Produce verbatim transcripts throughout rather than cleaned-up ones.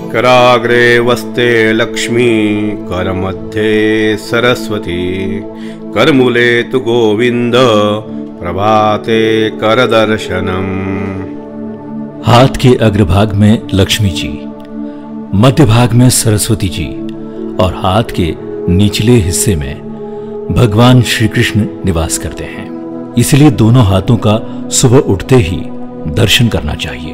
कराग्रे वस्ते लक्ष्मी करमध्ये सरस्वती करमूले तु गोविंद प्रभाते करदर्शनम। हाथ के अग्रभाग में लक्ष्मी जी, मध्य भाग में सरस्वती जी और हाथ के निचले हिस्से में भगवान श्री कृष्ण निवास करते हैं। इसलिए दोनों हाथों का सुबह उठते ही दर्शन करना चाहिए।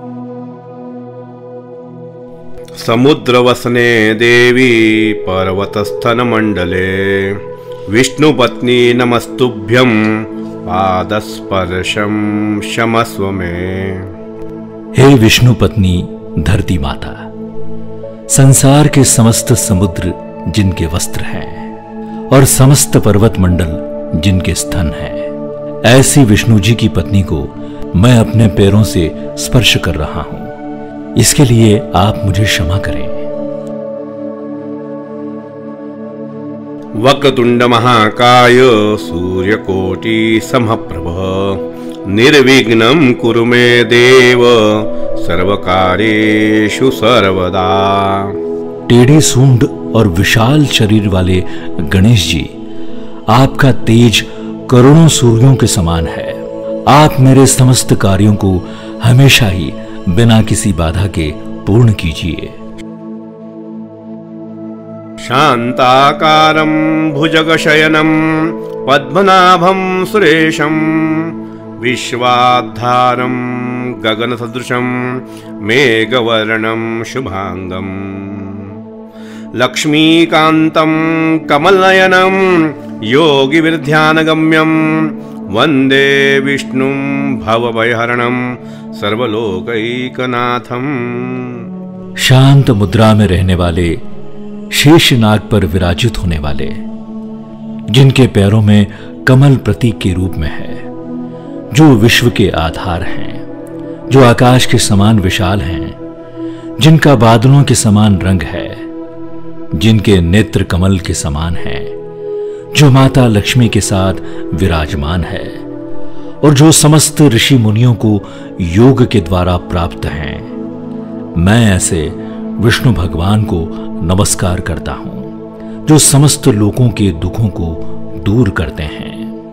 समुद्रवसने देवी पर्वतस्थन मंडले विष्णुपत्नी नमस्तुभ्यं पादस्पर्शम क्षमस्व मे। हे विष्णु पत्नी धरती माता, संसार के समस्त समुद्र जिनके वस्त्र हैं और समस्त पर्वत मंडल जिनके स्तन हैं, ऐसी विष्णु जी की पत्नी को मैं अपने पैरों से स्पर्श कर रहा हूं। इसके लिए आप मुझे क्षमा करें। वक्रतुंड महाकाय सूर्यकोटि समप्रभ निर्विघ्नं कुरु मे देव सर्वकार्येषु सर्वदा। टेढ़ी सूंड और विशाल शरीर वाले गणेश जी, आपका तेज करोड़ों सूर्यों के समान है। आप मेरे समस्त कार्यों को हमेशा ही बिना किसी बाधा के पूर्ण कीजिए। शांताकारं भुजगशयनं पद्मनाभं सुरेशं विश्वाधारं गगनसदृशं मेघवर्णं शुभांगं लक्ष्मीकान्तं कमलनयनं योगिविध्यानगम्यं वंदे विष्णुं भवभयहरणं सर्वलोकैकनाथं। शांत मुद्रा में रहने वाले, शेषनाग पर विराजित होने वाले, जिनके पैरों में कमल प्रतीक के रूप में है, जो विश्व के आधार हैं, जो आकाश के समान विशाल हैं, जिनका बादलों के समान रंग है, जिनके नेत्र कमल के समान हैं, जो माता लक्ष्मी के साथ विराजमान है और जो समस्त ऋषि मुनियों को योग के द्वारा प्राप्त हैं, मैं ऐसे विष्णु भगवान को नमस्कार करता हूं, जो समस्त लोगों के दुखों को दूर करते हैं।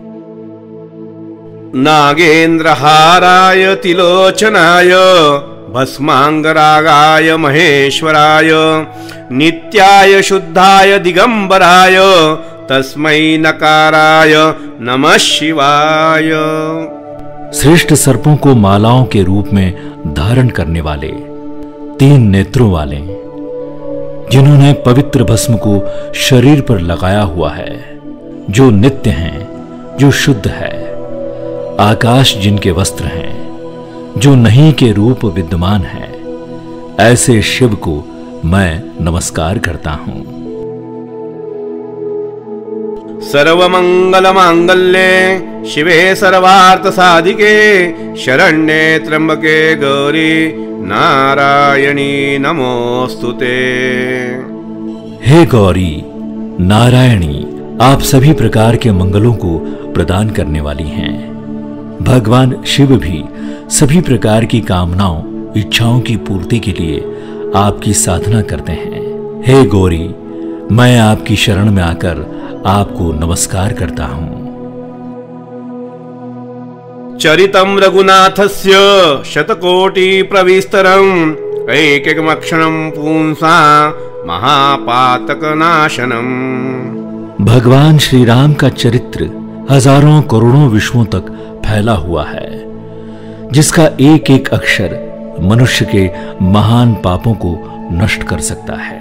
नागेंद्रहाराय तिलोचनाय भस्मांगरागाय महेश्वराय नित्याय शुद्धाय दिगंबराय तस्मै नकाराय नमः शिवाय। श्रेष्ठ सर्पों को मालाओं के रूप में धारण करने वाले, तीन नेत्रों वाले, जिन्होंने पवित्र भस्म को शरीर पर लगाया हुआ है, जो नित्य हैं, जो शुद्ध है, आकाश जिनके वस्त्र हैं, जो नहीं के रूप विद्यमान है, ऐसे शिव को मैं नमस्कार करता हूं। सर्वमंगल मांगल्ये शिवे सर्वार्थ साधिके शरण्ये त्र्यंबके गौरी नारायणी नमोस्तुते। हे गौरी नारायणी, आप सभी प्रकार के मंगलों को प्रदान करने वाली हैं। भगवान शिव भी सभी प्रकार की कामनाओं, इच्छाओं की पूर्ति के लिए आपकी साधना करते हैं। हे गौरी, मैं आपकी शरण में आकर आपको नमस्कार करता हूं। चरितं रघुनाथस्य शतकोटि प्रविस्तरम् ऐकैकमक्षरं पुंसा महापातकनाशनम्। भगवान श्री राम का चरित्र हजारों करोड़ों विश्वों तक फैला हुआ है, जिसका एक एक अक्षर मनुष्य के महान पापों को नष्ट कर सकता है।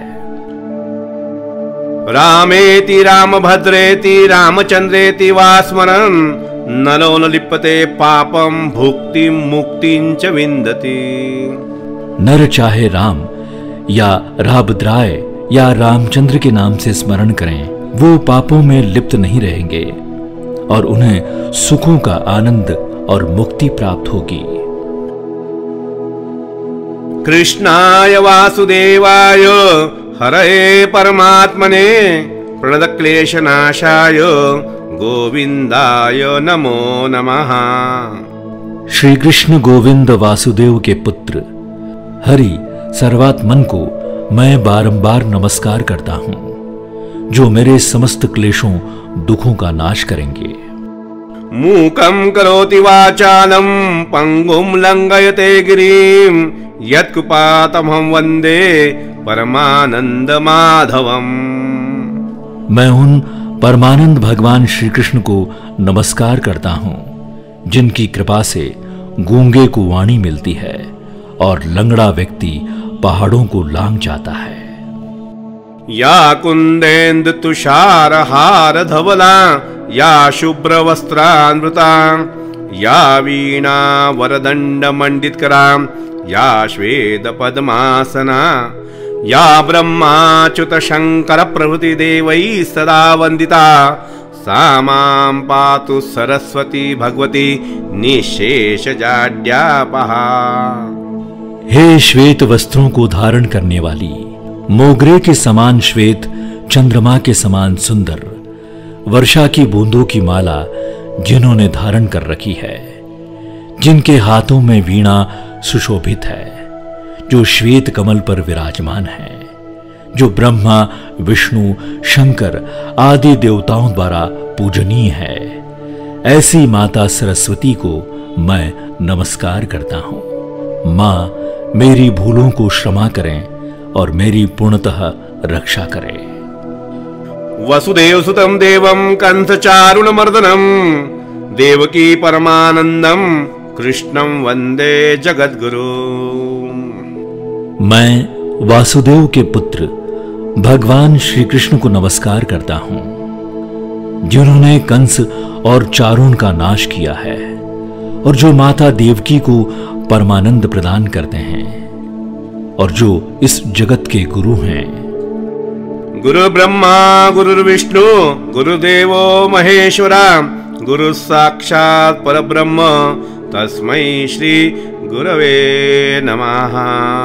रामेति रामभद्रेति रामचंद्रेति वा स्मरन् नरो न लिप्यते पापं भुक्तिं मुक्तिं च विन्दति। नर चाहे राम या रामभद्राय या रामचंद्र के नाम से स्मरण करें, वो पापों में लिप्त नहीं रहेंगे और उन्हें सुखों का आनंद और मुक्ति प्राप्त होगी। कृष्णाय वासुदेवाय हरये परमात्मने प्रणतक्लेशनाशाय गोविंदाय नमो नमः। श्री कृष्ण गोविंद वासुदेव के पुत्र हरि सर्वात्मन को मैं बारंबार नमस्कार करता हूं, जो मेरे समस्त क्लेशों दुखों का नाश करेंगे। मूकं करोति वाचालं पंगुं लंघयते गिरिं यत्कृपातमहं वन्दे परमानंद माधवम। मैं उन परमानंद भगवान श्री कृष्ण को नमस्कार करता हूं, जिनकी कृपा से गूंगे को वाणी मिलती है और लंगड़ा व्यक्ति पहाड़ों को लांघ जाता है। या कुंदेन्दु तुषार हार धवला या शुभ्र वस्त्रान्वृता या वीणा वरदंड मंडितकरा या श्वेत पद्मासना या ब्रह्माच्युत शंकर प्रभृति देवैः सदा वंदिता सा मां पातु सरस्वती भगवती निशेष जाड्यापहा। हे श्वेत वस्त्रों को धारण करने वाली, मोगरे के समान श्वेत, चंद्रमा के समान सुंदर, वर्षा की बूंदों की माला जिन्होंने धारण कर रखी है, जिनके हाथों में वीणा सुशोभित है, जो श्वेत कमल पर विराजमान है, जो ब्रह्मा विष्णु शंकर आदि देवताओं द्वारा पूजनीय है, ऐसी माता सरस्वती को मैं नमस्कार करता हूं। मां मेरी भूलों को क्षमा करें और मेरी पूर्णतः रक्षा करें। वसुदेव सुतं देवं कंस चारुण मर्दनम देवकी परमानंदम कृष्णं वंदे जगद्गुरु। मैं वासुदेव के पुत्र भगवान श्री कृष्ण को नमस्कार करता हूं, जिन्होंने कंस और चारुण का नाश किया है और जो माता देवकी को परमानंद प्रदान करते हैं और जो इस जगत के गुरु हैं। गुरु ब्रह्मा गुरु विष्णु गुरुदेवो महेश्वरा गुरु साक्षात् परब्रह्म तस्मै श्री गुरवे नमः।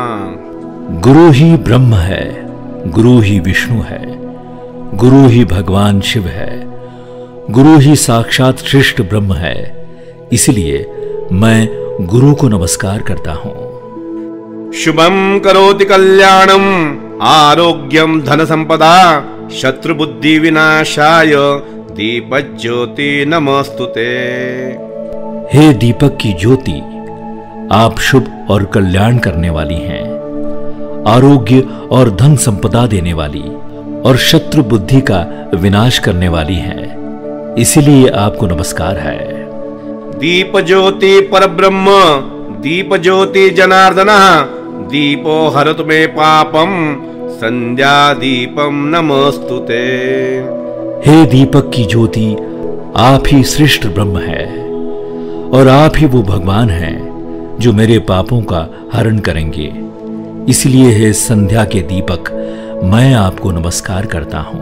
गुरु ही ब्रह्म है, गुरु ही विष्णु है, गुरु ही भगवान शिव है, गुरु ही साक्षात श्रेष्ठ ब्रह्म है। इसलिए मैं गुरु को नमस्कार करता हूं। शुभम करोति कल्याणम आरोग्यम धन संपदा शत्रु बुद्धि विनाशाय दीपज्योति नमस्तुते। हे दीपक की ज्योति, आप शुभ और कल्याण करने वाली हैं, आरोग्य और धन संपदा देने वाली और शत्रु बुद्धि का विनाश करने वाली हैं, इसीलिए आपको नमस्कार है। दीप ज्योति परब्रह्म दीप ज्योति जनार्दन दीपो हरतु मे पापम संध्या दीपम नमस्तुते। हे दीपक की ज्योति, आप ही श्रेष्ठ ब्रह्म है और आप ही वो भगवान हैं जो मेरे पापों का हरण करेंगे। इसलिए हे संध्या के दीपक, मैं आपको नमस्कार करता हूं।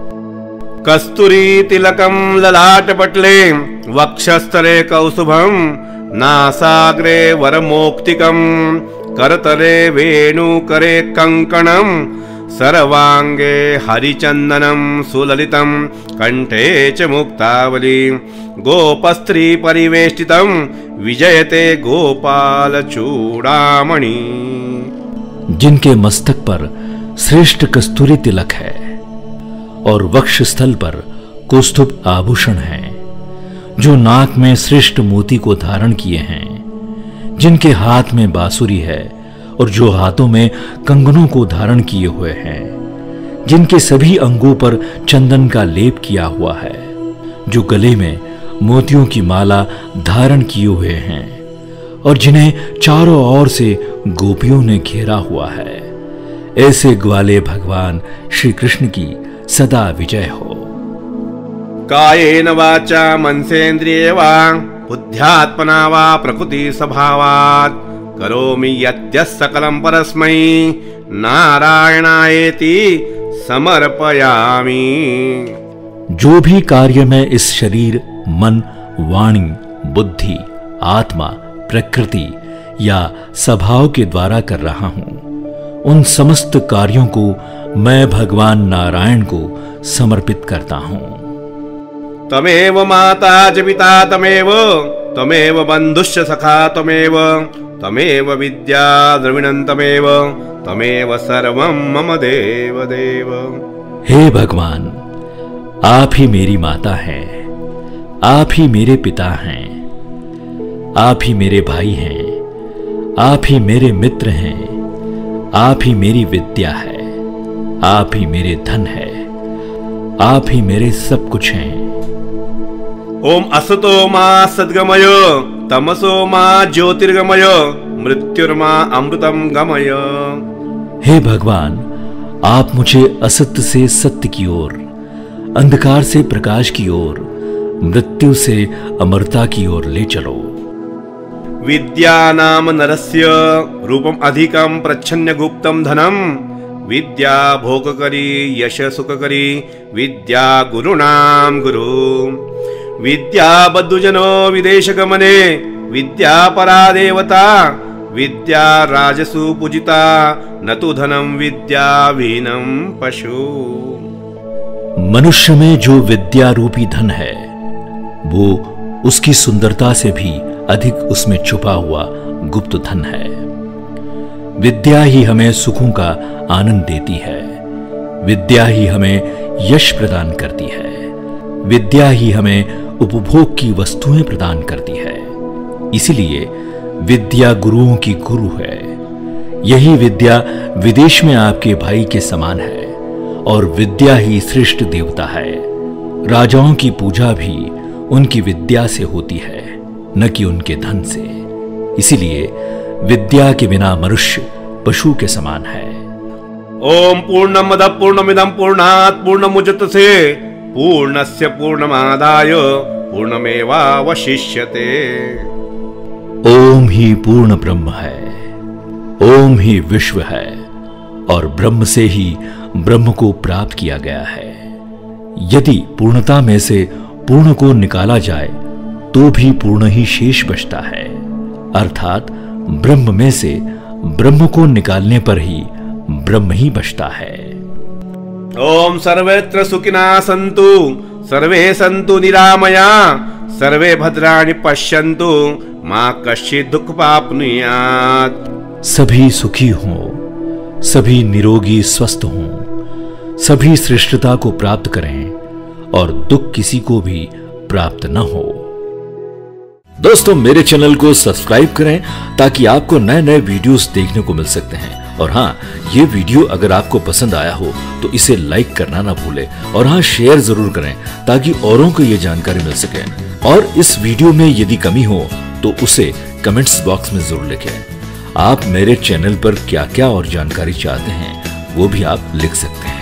कस्तूरी तिलकम ललाट पटले वक्षस्थले कौसुभम नासाग्रे वरमोक्तिकम करतले वेणुकरे कंकणम सर्वांगे हरिचंदनम सुललितम कंठे च मुक्तावली गोपस्त्री परिवेष्टितम विजयते गोपाल चूड़ामणि। जिनके मस्तक पर श्रेष्ठ कस्तूरी तिलक है और वक्ष स्थल पर कौस्तुभ आभूषण है, जो नाक में श्रेष्ठ मोती को धारण किए हैं, जिनके हाथ में बांसुरी है और जो हाथों में कंगनों को धारण किए हुए हैं, जिनके सभी अंगों पर चंदन का लेप किया हुआ है, जो गले में मोतियों की माला धारण किए हुए हैं और जिन्हें चारों ओर से गोपियों ने घेरा हुआ है, ऐसे ग्वाले भगवान श्री कृष्ण की सदा विजय हो। कायेन वाचा मनसेन्द्रिये वा बुद्ध्यात्मना वा प्रकृति स्वभावात् करोमि यद्यत् सकलं परस्मै नारायणायेति समर्पयामि। जो भी कार्य मैं इस शरीर, मन, वाणी, बुद्धि, आत्मा, प्रकृति या स्वभाव के द्वारा कर रहा हूं, उन समस्त कार्यों को मैं भगवान नारायण को समर्पित करता हूं। तमेव माता च पिता तमेव तमेव बंधुश्च सखा तमेव तमेव विद्या द्रविणं तमेव तमेव सर्वं मम देव देव। हे भगवान, आप ही मेरी माता हैं, आप ही मेरे पिता हैं, आप ही मेरे भाई हैं, आप ही मेरे मित्र हैं, आप ही मेरी विद्या है, आप ही मेरे धन है, आप ही मेरे सब कुछ हैं। ओम असतो मा सद्गमय, तमसो मा ज्योतिर्गमय, मृत्युर्मा अमृतम गमय। हे भगवान, आप मुझे असत्य से सत्य की ओर, अंधकार से प्रकाश की ओर, मृत्यु से अमरता की ओर ले चलो। विद्या नाम नरस्य रूपम अधिकम प्रच्छन्न गुप्तम धनम, विद्या भोगकरी यश सुखकरी, विद्या गुरुणाम गुरु। विद्या बद्धुजनो विदेश गमने, विद्या परा देवता, विद्या राजसु पूजिता, न तु धनम विद्या विहीनम पशु। मनुष्य में जो विद्या रूपी धन है, वो उसकी सुंदरता से भी अधिक उसमें छुपा हुआ गुप्त धन है। विद्या ही हमें सुखों का आनंद देती है, विद्या ही हमें यश प्रदान करती है, विद्या ही हमें उपभोग की वस्तुएं प्रदान करती है। इसलिए विद्या गुरुओं की गुरु है। यही विद्या विदेश में आपके भाई के समान है, और विद्या ही श्रेष्ठ देवता है। राजाओं की पूजा भी उनकी विद्या से होती है, न कि उनके धन से। इसीलिए विद्या के बिना मनुष्य पशु के समान है। ओम पूर्णमद पूर्णमिदं पूर्णात् पूर्णमुदच्यते, पूर्णस्य पूर्णमादाय पूर्णमेवावशिष्यते। ओम ही पूर्ण ब्रह्म है, ओम ही विश्व है, और ब्रह्म से ही ब्रह्म को प्राप्त किया गया है। यदि पूर्णता में से पूर्ण को निकाला जाए तो भी पूर्ण ही शेष बचता है, अर्थात ब्रह्म में से ब्रह्म को निकालने पर ही ब्रह्म ही बचता है। ओम सर्वत्र सुखिनः सन्तु, सर्वे सन्तु निरामया, सर्वे भद्राणि पश्यन्तु, मा कश्चित् दुःखमाप्नुयात्। सभी सुखी हों, सभी निरोगी स्वस्थ हों, सभी श्रेष्ठता को प्राप्त करें, और दुख किसी को भी प्राप्त न हो। दोस्तों, मेरे चैनल को सब्सक्राइब करें ताकि आपको नए नए वीडियोस देखने को मिल सकते हैं। और हाँ, ये वीडियो अगर आपको पसंद आया हो तो इसे लाइक करना ना भूलें, और हाँ, शेयर जरूर करें ताकि औरों को ये जानकारी मिल सके। और इस वीडियो में यदि कमी हो तो उसे कमेंट्स बॉक्स में जरूर लिखें। आप मेरे चैनल पर क्या क्या और जानकारी चाहते हैं वो भी आप लिख सकते हैं।